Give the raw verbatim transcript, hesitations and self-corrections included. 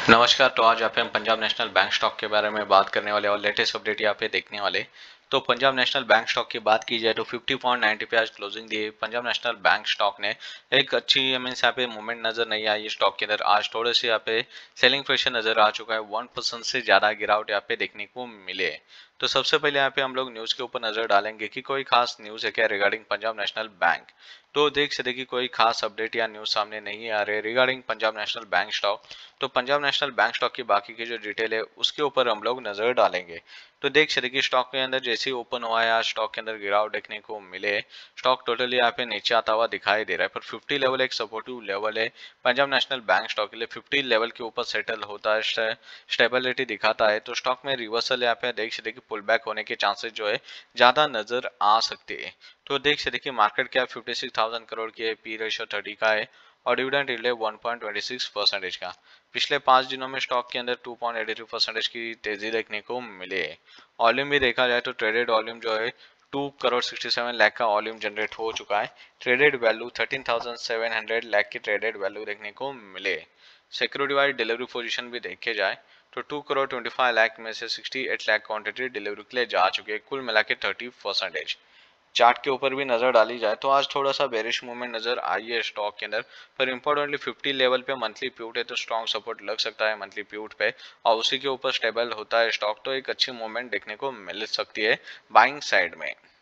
नमस्कार। तो आज यहाँ पे हम पंजाब नेशनल बैंक स्टॉक के बारे में बात करने वाले और लेटेस्ट अपडेट यहाँ पे देखने वाले। तो पंजाब नेशनल बैंक स्टॉक की बात की जाए तो फिफ्टी पॉइंट नाइंटी पे आज क्लोजिंग दी। पंजाब नेशनल बैंक स्टॉक ने एक अच्छी मीन्स यहाँ पे मूवमेंट नजर नहीं आई स्टॉक के अंदर। आज थोड़े से यहाँ पे सेलिंग प्रेशर नजर आ चुका है। वन परसेंट से ज्यादा गिरावट यहाँ पे देखने को मिले। तो सबसे पहले यहाँ पे हम लोग न्यूज के ऊपर नजर डालेंगे कि कोई खास न्यूज है क्या रिगार्डिंग पंजाब नेशनल बैंक। तो देख सकते कि कोई खास अपडेट या न्यूज सामने नहीं आ रहे regarding Punjab national bank stock. तो पंजाब नेशनल बैंक स्टॉक की बाकी की जो डिटेल है उसके ऊपर हम लोग नजर डालेंगे। तो देख सकते कि स्टॉक के अंदर जैसे ही ओपन हुआ है आज स्टॉक के अंदर गिरावट देखने को मिले। स्टॉक टोटली यहाँ पे नीचे आता हुआ दिखाई दे रहा है, पर फिफ्टी लेवल एक सपोर्टिव लेवल है पंजाब नेशनल बैंक स्टॉक के लिए। फिफ्टी लेवल के ऊपर सेटल होता है, स्टेबिलिटी दिखाता है, तो स्टॉक में रिवर्सल यहाँ पे देख सकते कि पुल बैक होने के चांसेस जो है ज्यादा नजर आ सकते हैं। तो देख सकते कि market cap fifty six thousand crore की है, पी रेशियो थर्टी का है और डिविडेंड यील्ड है one point two six percentage का। पिछले पांच दिनों में स्टॉक के अंदर two point eighty three percentage की तेजी देखने को मिले। वॉल्यूम भी देखा जाए तो ट्रेडेड वॉल्यूम जो है two crore sixty seven lakh का वॉल्यूम जनरेट हो चुका है। Traded value thirteen thousand seven hundred lakh की ट्रेडेड वैल्यू देखने को मिले। सिक्योरिटी वाइज डिलीवरी पोजीशन भी देखे जाए तो two crore twenty five lakh में से sixty eight lakh quantity delivery के लिए जा चुके हैं, कुल मिला के थर्टी परसेंटेज। चार्ट के ऊपर भी नजर डाली जाए तो आज थोड़ा सा बेरिश मूवमेंट नजर आई है स्टॉक के अंदर, पर इंपॉर्टेंटली फिफ्टी लेवल पे मंथली प्यूट है तो स्ट्रॉन्ग सपोर्ट लग सकता है मंथली प्यूट पे और उसी के ऊपर स्टेबल होता है स्टॉक तो एक अच्छी मूवमेंट देखने को मिल सकती है बाइंग साइड में।